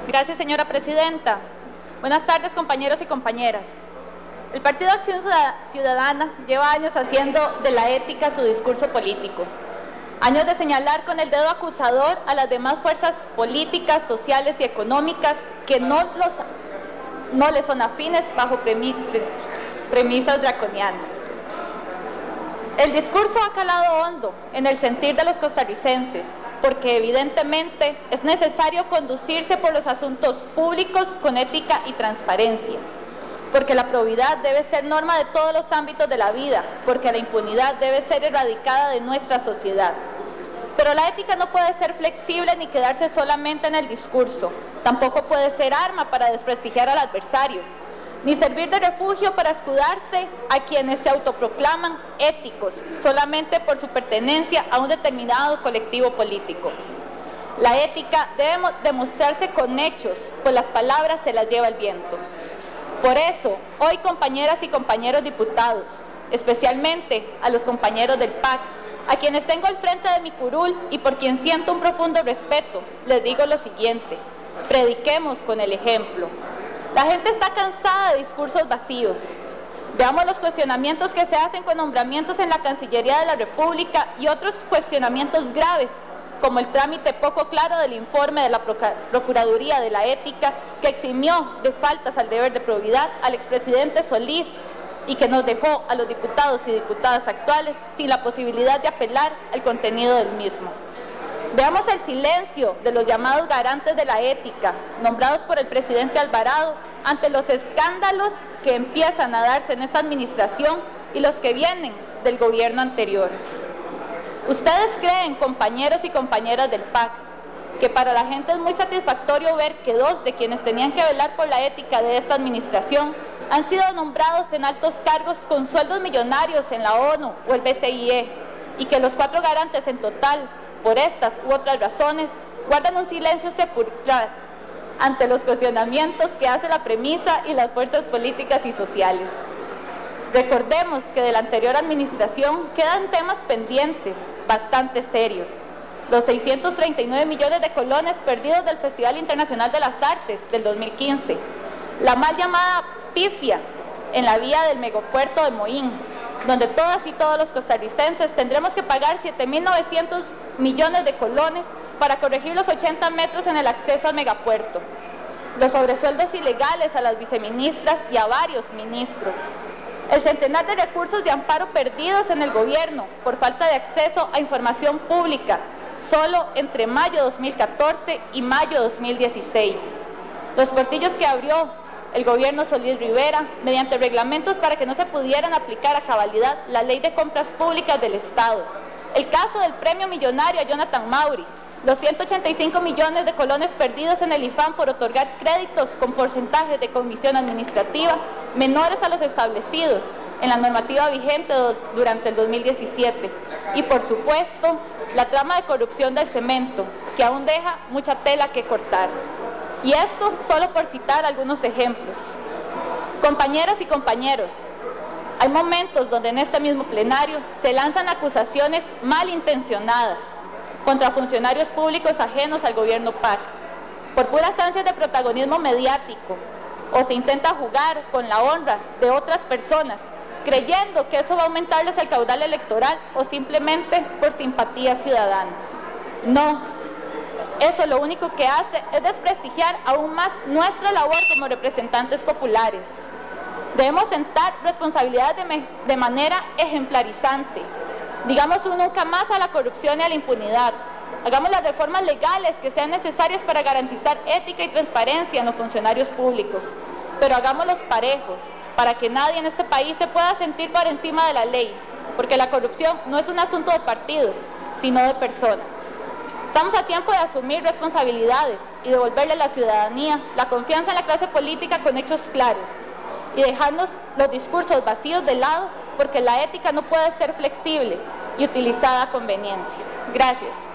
Gracias, señora presidenta. Buenas tardes, compañeros y compañeras. El Partido Acción Ciudadana lleva años haciendo de la ética su discurso político. Años de señalar con el dedo acusador a las demás fuerzas políticas, sociales y económicas que no les son afines bajo premisas draconianas. El discurso ha calado hondo en el sentir de los costarricenses, porque evidentemente es necesario conducirse por los asuntos públicos con ética y transparencia, porque la probidad debe ser norma de todos los ámbitos de la vida, porque la impunidad debe ser erradicada de nuestra sociedad. Pero la ética no puede ser flexible ni quedarse solamente en el discurso, tampoco puede ser arma para desprestigiar al adversario, ni servir de refugio para escudarse a quienes se autoproclaman éticos solamente por su pertenencia a un determinado colectivo político. La ética debe demostrarse con hechos, pues las palabras se las lleva el viento. Por eso, hoy, compañeras y compañeros diputados, especialmente a los compañeros del PAC, a quienes tengo al frente de mi curul y por quien siento un profundo respeto, les digo lo siguiente: prediquemos con el ejemplo. La gente está cansada de discursos vacíos. Veamos los cuestionamientos que se hacen con nombramientos en la Cancillería de la República y otros cuestionamientos graves, como el trámite poco claro del informe de la Procuraduría de la Ética, que eximió de faltas al deber de probidad al expresidente Solís y que nos dejó a los diputados y diputadas actuales sin la posibilidad de apelar al contenido del mismo. Veamos el silencio de los llamados garantes de la ética, nombrados por el presidente Alvarado, ante los escándalos que empiezan a darse en esta administración y los que vienen del gobierno anterior. ¿Ustedes creen, compañeros y compañeras del PAC, que para la gente es muy satisfactorio ver que dos de quienes tenían que velar por la ética de esta administración han sido nombrados en altos cargos con sueldos millonarios en la ONU o el BCIE, y que los 4 garantes en total, por estas u otras razones, guardan un silencio sepulcral ante los cuestionamientos que hace la premisa y las fuerzas políticas y sociales? Recordemos que de la anterior administración quedan temas pendientes bastante serios. Los 639 millones de colones perdidos del Festival Internacional de las Artes del 2015, la mal llamada pifia en la vía del megapuerto de Moín, donde todas y todos los costarricenses tendremos que pagar 7.900 millones de colones para corregir los 80 metros en el acceso al megapuerto. Los sobresueldos ilegales a las viceministras y a varios ministros. El centenar de recursos de amparo perdidos en el gobierno por falta de acceso a información pública, solo entre mayo de 2014 y mayo de 2016. Los portillos que abrió el gobierno Solís Rivera, mediante reglamentos para que no se pudieran aplicar a cabalidad la ley de compras públicas del Estado. El caso del premio millonario a Jonathan Mauri, los 185 millones de colones perdidos en el IFAM por otorgar créditos con porcentajes de comisión administrativa menores a los establecidos en la normativa vigente durante el 2017. Y por supuesto, la trama de corrupción del cemento, que aún deja mucha tela que cortar. Y esto solo por citar algunos ejemplos. Compañeras y compañeros, hay momentos donde en este mismo plenario se lanzan acusaciones malintencionadas contra funcionarios públicos ajenos al gobierno PAC, por puras ansias de protagonismo mediático, o se intenta jugar con la honra de otras personas, creyendo que eso va a aumentarles el caudal electoral o simplemente por simpatía ciudadana. No. Eso lo único que hace es desprestigiar aún más nuestra labor como representantes populares. Debemos sentar responsabilidades de manera ejemplarizante. Digamos un nunca más a la corrupción y a la impunidad. Hagamos las reformas legales que sean necesarias para garantizar ética y transparencia en los funcionarios públicos, pero hagámoslos parejos, para que nadie en este país se pueda sentir por encima de la ley, porque la corrupción no es un asunto de partidos, sino de personas. Estamos a tiempo de asumir responsabilidades y devolverle a la ciudadanía la confianza en la clase política con hechos claros y dejarnos los discursos vacíos de lado, porque la ética no puede ser flexible y utilizada a conveniencia. Gracias.